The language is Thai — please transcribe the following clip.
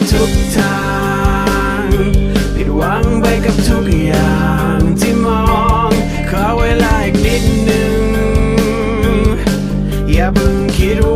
ทุกทางผิดหวังไปกับทุกอย่างที่มองขอเวลาอีกนิดนึงอย่าเพิ่งคิด